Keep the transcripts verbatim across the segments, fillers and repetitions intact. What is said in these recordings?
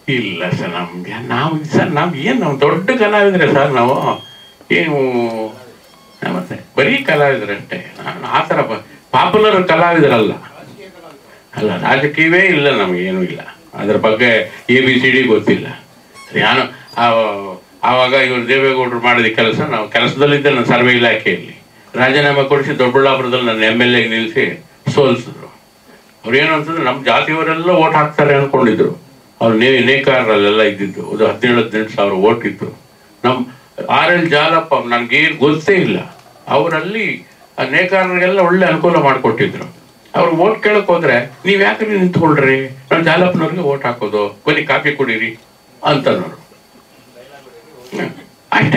ಇಲ್ಲ ಸರ್, ನಮ್ಗೆ ನಾವು ಸರ್ ನಾವು ಏನು ನಾವು ದೊಡ್ಡ ಕಲಾವಿದ್ರೆ ಸರ್, ನಾವು ಏನು ಮತ್ತೆ ಬರೀ ಕಲಾವಿದ್ರಷ್ಟೇ. ನಾನು ಆ ಥರ ಪಾಪ್ಯುಲರ್ ಕಲಾವಿದರಲ್ಲ. ಅಲ್ಲ, ರಾಜಕೀಯವೇ ಇಲ್ಲ, ನಮಗೇನೂ ಇಲ್ಲ. ಅದ್ರ ಬಗ್ಗೆ ಎ ಬಿ ಸಿ ಡಿ ಗೊತ್ತಿಲ್ಲ. ನಾನು ಆವಾಗ ಇವರು ದೇವೇಗೌಡರು ಮಾಡಿದ ಕೆಲಸ, ನಾವು ಕೆಲಸದಲ್ಲಿದ್ದೆ ನಾನು ಸರ್ವೆ ಇಲಾಖೆಯಲ್ಲಿ. ರಾಜೀನಾಮೆ ಕೊಡಿಸಿ ದೊಡ್ಡಬಳ್ಳಾಪುರದಲ್ಲಿ ನನ್ನ ಎಮ್ ಎಲ್ ಎಗೆ ನಿಲ್ಲಿಸಿ ಸೋಲಿಸಿದ್ರು. ಅವ್ರು ಏನು ಅಂತಂದ್ರೆ ನಮ್ಮ ಜಾತಿಯವರೆಲ್ಲ ಓಟ್ ಹಾಕ್ತಾರೆ ಅಂದ್ಕೊಂಡಿದ್ರು. ಅವ್ರು ನೇ ನೇಕಾರರಲ್ಲೆಲ್ಲ ಇದ್ದಿದ್ದು ಅದು ಹದಿನೇಳು ಹದಿನೆಂಟು ಸಾವಿರ ಓಟ್ ಇತ್ತು. ನಮ್ಮ ಆರ್ ಎಲ್ ಜಾಲಪ್ಪ ನನಗೆ ಏನು ಗೊತ್ತೇ ಇಲ್ಲ. ಅವರಲ್ಲಿ ಆ ನೇಕಾರರಿಗೆಲ್ಲ ಒಳ್ಳೆ ಅನುಕೂಲ ಮಾಡಿಕೊಟ್ಟಿದ್ರು. ಅವ್ರು ಓಟ್ ಕೇಳಕ್ ಹೋದ್ರೆ ನೀವು ಯಾಕೆ ನಿಂತ್ಕೊಳ್ರಿ, ನಾವು ಜಾಲಪ್ಪನವ್ರಿಗೆ ಓಟ್ ಹಾಕೋದು, ಬನ್ನಿ ಕಾಫಿ ಕುಡೀರಿ ಅಂತನೋರು. ಅಷ್ಟೇ.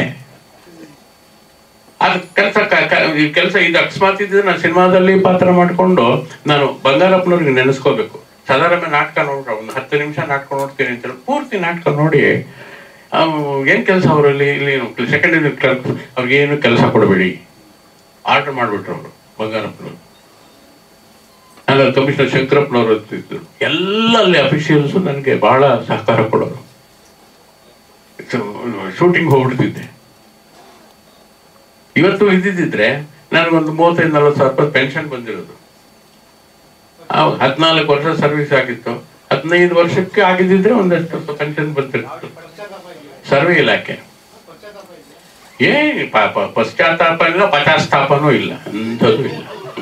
ಅದು ಕೆಲಸ ಕೆಲಸ ಇದು ಅಕಸ್ಮಾತ್ ಇದ್ದಿದ್ರೆ ನಾನು ಸಿನಿಮಾದಲ್ಲಿ ಪಾತ್ರ ಮಾಡಿಕೊಂಡು ನಾನು ಬಂಗಾರಪ್ಪನವ್ರಿಗೆ ನೆನೆಸ್ಕೋಬೇಕು. ಸಾಧಾರಣ ನಾಟಕ ನೋಡ್ರೆ ಒಂದು ಹತ್ತು ನಿಮಿಷ ನಾಟಕ ನೋಡ್ತೀನಿ ಅಂತ ಪೂರ್ತಿ ನಾಟಕ ನೋಡಿ ಏನು ಕೆಲಸ ಅವರಲ್ಲಿ ಇಲ್ಲಿ ಸೆಕೆಂಡ್ ಕ್ಲರ್ಕ್ ಅವ್ರಿಗೇನು ಕೆಲಸ ಕೊಡಬೇಡಿ ಆರ್ಡರ್ ಮಾಡಿಬಿಟ್ರು ಅವರು ಬಂಗಾರಪ್ಪನವರು. ನಾನು ಕಮಿಷನರ್ ಶಂಕರಪ್ಪನವರು ಇದ್ರು. ಎಲ್ಲ ಅಲ್ಲಿ ಅಫಿಷಿಯಲ್ಸು ನನಗೆ ಬಹಳ ಸಹಕಾರ ಕೊಡೋರು. ಶೂಟಿಂಗ್ ಹೋಗ್ಬಿಡ್ತಿದ್ದೆ. ಇವತ್ತು ಇದ್ದಿದ್ದಿದ್ರೆ ನನಗೊಂದು ಮೂವತ್ತೈದು ನಲ್ವತ್ತು ಸಾವಿರ ರೂಪಾಯಿ ಪೆನ್ಷನ್ ಬಂದಿರೋದು. ಹದಿನಾಲ್ಕು ವರ್ಷ ಸರ್ವಿಸ್ ಆಗಿತ್ತು. ಹದಿನೈದು ವರ್ಷಕ್ಕೆ ಆಗಿದ್ದಿದ್ರೆ ಒಂದಷ್ಟು ಪೆನ್ಷನ್ ಬಂದಿರ್ತಿತ್ತು. ಸರ್ವೆ ಇಲಾಖೆ ಏ ಪಶ್ಚಾತ್ತಾಪ ಇಲ್ಲ, ಪಚಾಸ್ತಾಪನೂ ಇಲ್ಲ, ಅಂಥದ್ದು ಇಲ್ಲ,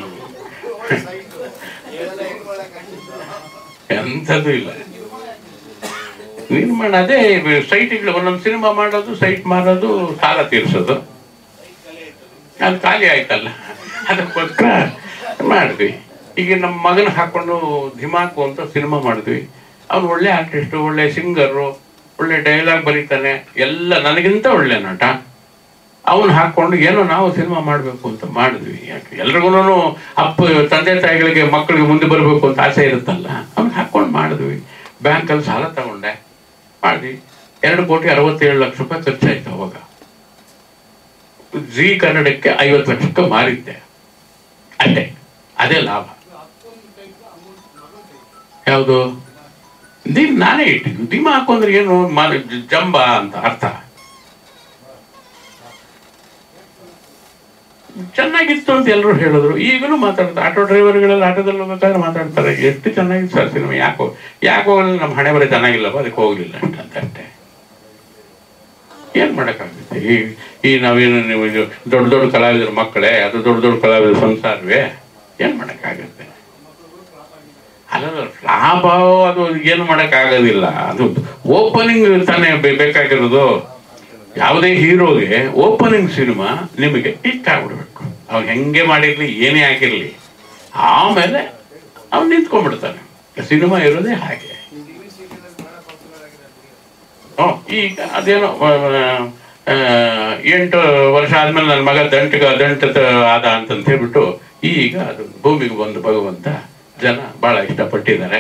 ಎಂಥದ್ದು ಇಲ್ಲ. ನಿರ್ಮಾಣ ಅದೇ ಸೈಟ್ಗಳು ಒಂದೊಂದು ಸಿನಿಮಾ ಮಾಡೋದು, ಸೈಟ್ ಮಾರೋದು, ಸಾಲ ತೀರಿಸೋದು. ಅದು ಖಾಲಿ ಆಯ್ತಲ್ಲ, ಅದಕ್ಕೋಸ್ಕರ ಮಾಡಿದ್ವಿ. ಈಗ ನಮ್ಮ ಮಗನ ಹಾಕೊಂಡು ಧಿಮಾಕು ಅಂತ ಸಿನಿಮಾ ಮಾಡಿದ್ವಿ. ಅವನು ಒಳ್ಳೆ ಆರ್ಟಿಸ್ಟು, ಒಳ್ಳೆ ಸಿಂಗರು, ಒಳ್ಳೆ ಡೈಲಾಗ್ ಬರೀತಾನೆ, ಎಲ್ಲ ನನಗಿಂತ ಒಳ್ಳೆ ನಟ. ಅವನು ಹಾಕೊಂಡು ಏನೋ ನಾವು ಸಿನಿಮಾ ಮಾಡಬೇಕು ಅಂತ ಮಾಡಿದ್ವಿ. ಯಾಕೆ ಎಲ್ರಿಗೂ ಅಪ್ಪ ತಂದೆ ತಾಯಿಗಳಿಗೆ ಮಕ್ಕಳಿಗೆ ಮುಂದೆ ಬರಬೇಕು ಅಂತ ಆಸೆ ಇರುತ್ತಲ್ಲ, ಅವ್ನು ಹಾಕೊಂಡು ಮಾಡಿದ್ವಿ. ಬ್ಯಾಂಕಲ್ಲಿ ಸಾಲ ತಗೊಂಡೆ ಮಾಡಿದ್ವಿ. ಎರಡು ಕೋಟಿ ಅರವತ್ತೇಳು ಲಕ್ಷ ರೂಪಾಯಿ ಖರ್ಚಾಯ್ತು. ಅವಾಗ ಜಿ ಕನ್ನಡಕ್ಕೆ ಐವತ್ತು ಲಕ್ಷಕ್ಕೆ ಮಾರಿದ್ದೆ. ಅಷ್ಟೇ, ಅದೇ ಲಾಭ. ಯಾವುದು ದಿಮ್ ನಾನೇ ಇಟ್ಟಿದ್ದು. ದಿಮ ಹಾಕೊಂಡ್ರೆ ಏನು ಜಂಬ ಅಂತ ಅರ್ಥ. ಚೆನ್ನಾಗಿತ್ತು ಅಂತ ಎಲ್ಲರೂ ಹೇಳಿದ್ರು. ಈಗಲೂ ಮಾತಾಡ್ತಾರೆ. ಆಟೋ ಡ್ರೈವರ್ಗಳೆಲ್ಲ ಆಟೋದಲ್ಲಿ ಹೋಗ್ಬೇಕಾದ್ರೆ ಮಾತಾಡ್ತಾರೆ, ಎಷ್ಟು ಚೆನ್ನಾಗಿತ್ತು ಸರ್ ಸಿನಿಮಾ, ಯಾಕೋ ಯಾಕೆ ಹೋಗಲಿಲ್ಲ, ನಮ್ಮ ಹಣೆ ಬರೀ ಚೆನ್ನಾಗಿಲ್ಲಪ್ಪ ಅದಕ್ಕೆ ಹೋಗ್ಲಿಲ್ಲ ಅಂತ ಅಷ್ಟೇ. ಏನ್ ಮಾಡೋಕ್ಕಾಗುತ್ತೆ? ಈ ಈ ನಾವೇನು ನೀವು ದೊಡ್ಡ ದೊಡ್ಡ ಕಲಾವಿದರ ಮಕ್ಕಳೇ, ಅದು ದೊಡ್ಡ ದೊಡ್ಡ ಕಲಾವಿದರ ಸಂಸಾರವೇ, ಏನ್ ಮಾಡೋಕ್ಕಾಗತ್ತೆ? ಅಲ್ಲ, ಲಾಭ ಅದು ಏನು ಮಾಡೋಕ್ಕಾಗೋದಿಲ್ಲ. ಅದು ಓಪನಿಂಗ್ ತಾನೇ ಬೇಕಾಗಿರೋದು. ಯಾವುದೇ ಹೀರೋಗೆ ಓಪನಿಂಗ್ ಸಿನಿಮಾ ನಿಮಗೆ ಇಷ್ಟ ಆಗ್ಬಿಡ್ಬೇಕು. ಅವ್ನು ಹೆಂಗೆ ಮಾಡಿರ್ಲಿ, ಏನೇ ಆಗಿರ್ಲಿ, ಆಮೇಲೆ ಅವ್ನು ನಿಂತ್ಕೊಂಡ್ಬಿಡ್ತಾನೆ. ಸಿನಿಮಾ ಇರೋದೇ ಹಾಗೆ. ಹ್ಞೂ ಈಗ ಅದೇನೋ ಎಂಟು ವರ್ಷ ಆದ್ಮೇಲೆ ನನ್ನ ಮಗ ದಂಟಗ ದಂಟ ಆದ ಅಂತಂತ ಹೇಳ್ಬಿಟ್ಟು ಈಗ ಅದು ಭೂಮಿಗೆ ಬಂದು ಭಗವಂತ ಜನ ಬಹಳ ಇಷ್ಟಪಟ್ಟಿದ್ದಾರೆ.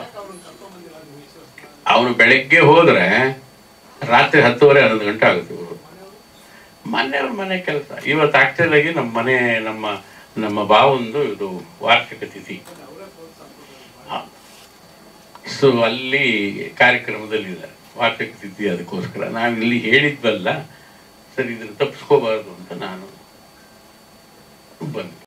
ಅವನು ಬೆಳಗ್ಗೆ ಹೋದ್ರೆ ರಾತ್ರಿ ಹತ್ತುವರೆ ಹನ್ನೊಂದು ಗಂಟೆ ಆಗುತ್ತೆ. ಮನೆಯವ್ರ ಮನೆ ಕೆಲಸ. ಇವತ್ತು ಆಕ್ಚುಲ್ ಆಗಿ ನಮ್ಮ ಮನೆ ನಮ್ಮ ನಮ್ಮ ಬಾವೊಂದು ಇದು ವಾರ್ಷಿಕ ತಿಥಿ. ಸೊ ಅಲ್ಲಿ ಕಾರ್ಯಕ್ರಮದಲ್ಲಿ ಇದ್ದಾರೆ ವಾರ್ಷಿಕ ತಿಥಿ. ಅದಕ್ಕೋಸ್ಕರ ನಾವು ಇಲ್ಲಿ ಹೇಳಿದ್ವಲ್ಲ, ಸರಿ ಇದನ್ನು ತಪ್ಪಿಸ್ಕೋಬಾರ್ದು ಅಂತ ನಾನು ಬಂದೆ.